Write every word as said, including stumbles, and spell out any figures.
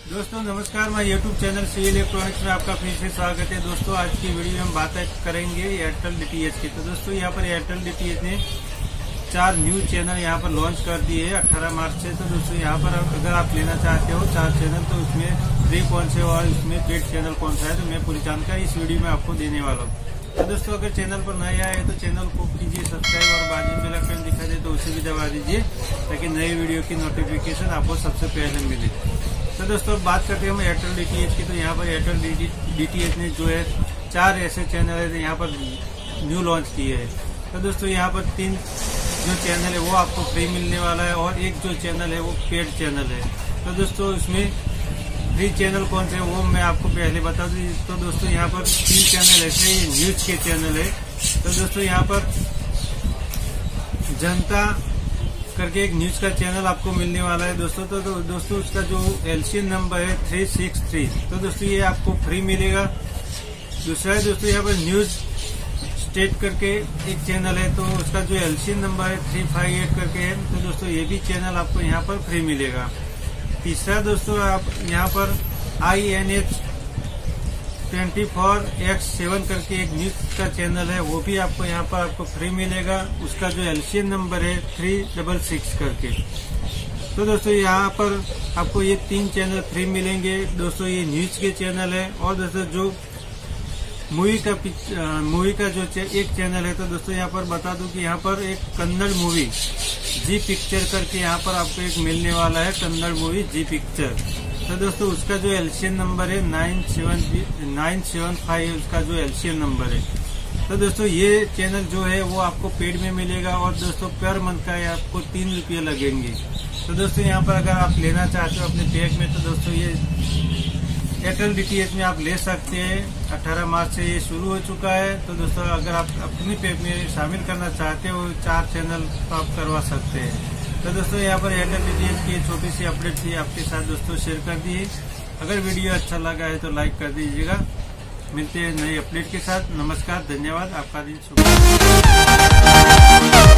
दोस्तों नमस्कार, मैं यूट्यूब चैनल सी इलेक्ट्रॉनिक्स में आपका फिर से स्वागत है। दोस्तों आज की वीडियो में हम बात करेंगे एयरटेल डीटीएच की। तो दोस्तों यहाँ पर एयरटेल डीटीएच ने चार न्यू चैनल यहाँ पर लॉन्च कर दिए है अठारह मार्च से। तो दोस्तों यहाँ पर अगर आप लेना चाहते हो चार चैनल तो उसमें फ्री कौन से और उसमें पेड चैनल कौन सा है तो मैं पूरी जानकारी इस वीडियो में आपको देने वाला हूँ। तो दोस्तों अगर चैनल पर नए आए तो चैनल को कीजिए सब्सक्राइब और बाजू में बेल आइकन दिखा दे तो उसे भी दबा दीजिए ताकि नई वीडियो की नोटिफिकेशन आपको सबसे पहले मिले। तो दोस्तों बात करते हैं हम एयरटेल डीटीएच की। तो यहाँ पर एयरटेल डीटीएच ने जो है चार ऐसे चैनल है यहाँ पर न्यू लॉन्च किए हैं। तो दोस्तों यहाँ पर तीन जो चैनल है वो आपको फ्री मिलने वाला है और एक जो चैनल है वो पेड चैनल है। तो दोस्तों इसमें फ्री चैनल कौन से वो मैं आपको पहले बता दूं। तो दोस्तों यहाँ पर तीन चैनल ऐसे न्यूज के चैनल है। तो दोस्तों यहाँ पर जनता करके एक न्यूज का चैनल आपको मिलने वाला है दोस्तों। तो, तो दोस्तों उसका जो एलसीएन नंबर है थ्री सिक्स थ्री। तो दोस्तों ये आपको फ्री मिलेगा। दूसरा है दोस्तों यहाँ पर न्यूज स्टेट करके एक चैनल है तो उसका जो एलसीएन नंबर है थ्री फाइव एट करके है। तो दोस्तों ये भी चैनल आपको यहाँ पर फ्री मिलेगा। तीसरा दोस्तों आप यहाँ पर I N H twenty four X seven करके एक न्यूज का चैनल है वो भी आपको यहाँ पर आपको फ्री मिलेगा। उसका जो एलसीएन नंबर है थ्री डबल सिक्स करके। तो दोस्तों यहाँ पर आपको ये तीन चैनल फ्री मिलेंगे। दोस्तों ये न्यूज के चैनल है और दोस्तों जो मूवी का मूवी का जो एक चैनल है तो दोस्तों यहाँ पर बता दूं कि यहाँ पर एक कन्नड़ मूवी जी पिक्चर करके यहाँ पर आपको एक मिलने वाला है कन्नड़ मूवी जी पिक्चर। तो दोस्तों उसका जो एलसीएन नंबर है nine seven nine seven five उसका जो एलसीएन नंबर है। तो दोस्तों ये चैनल जो है वो आपको पेड में मिलेगा और दोस्तों पर मंथ का आपको तीन रुपये लगेंगे। तो दोस्तों यहाँ पर अगर आप लेना चाहते हो अपने पैक में तो दोस्तों ये एयरटेल डीटीएच में आप ले सकते हैं। अठारह मार्च से ये शुरू हो चुका है। तो दोस्तों अगर आप अपनी पैक में शामिल करना चाहते हो चार चैनल तो आप करवा सकते हैं। तो दोस्तों यहाँ पर एयरटेल डीटीएच की छोटी सी अपडेट थी आपके साथ दोस्तों शेयर कर दी। अगर वीडियो अच्छा लगा है तो लाइक कर दीजिएगा। मिलते हैं नई अपडेट के साथ। नमस्कार, धन्यवाद, आपका दिन शुभ।